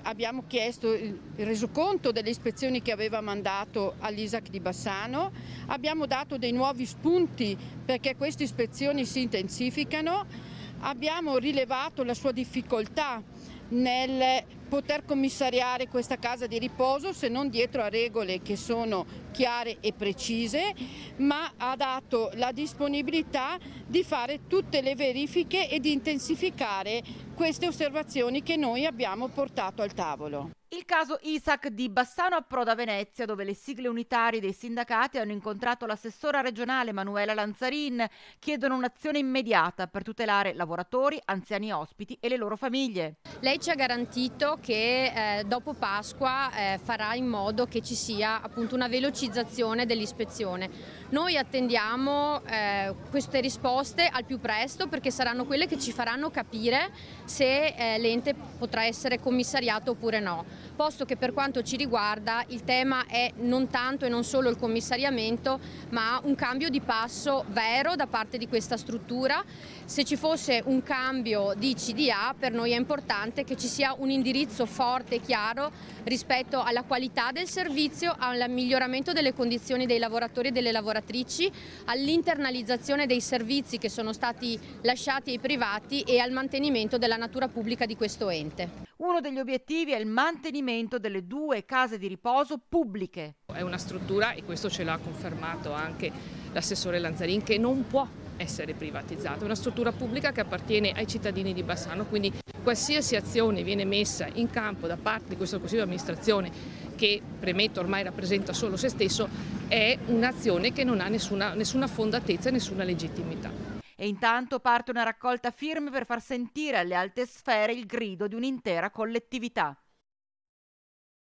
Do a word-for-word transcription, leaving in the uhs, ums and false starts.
abbiamo chiesto il resoconto delle ispezioni che aveva mandato all'I S A C di Bassano, abbiamo dato dei nuovi spunti perché queste ispezioni si intensificano, abbiamo rilevato la sua difficoltà nel poter commissariare questa casa di riposo se non dietro a regole che sono chiare e precise, ma ha dato la disponibilità di fare tutte le verifiche e di intensificare queste osservazioni che noi abbiamo portato al tavolo. Il caso I S A C di Bassano approda a Venezia, dove le sigle unitarie dei sindacati hanno incontrato l'assessora regionale Manuela Lanzarin, chiedono un'azione immediata per tutelare lavoratori, anziani ospiti e le loro famiglie. Lei ci ha garantito che eh, dopo Pasqua eh, farà in modo che ci sia appunto una velocizzazione dell'ispezione. Noi attendiamo eh, queste risposte al più presto, perché saranno quelle che ci faranno capire se eh, l'ente potrà essere commissariato oppure no. Posto che per quanto ci riguarda il tema è non tanto e non solo il commissariamento, ma un cambio di passo vero da parte di questa struttura. Se ci fosse un cambio di C D A, per noi è importante che ci sia un indirizzo forte e chiaro rispetto alla qualità del servizio, al miglioramento delle condizioni dei lavoratori e delle lavoratrici, all'internalizzazione dei servizi che sono stati lasciati ai privati e al mantenimento della natura pubblica di questo ente. Uno degli obiettivi è il mantenimento delle due case di riposo pubbliche. È una struttura, e questo ce l'ha confermato anche l'assessore Lanzarin, che non può essere privatizzata. È una struttura pubblica che appartiene ai cittadini di Bassano, quindi qualsiasi azione viene messa in campo da parte di questo Consiglio di amministrazione, che premetto ormai rappresenta solo se stesso, è un'azione che non ha nessuna, nessuna fondatezza e nessuna legittimità. E intanto parte una raccolta firme per far sentire alle alte sfere il grido di un'intera collettività.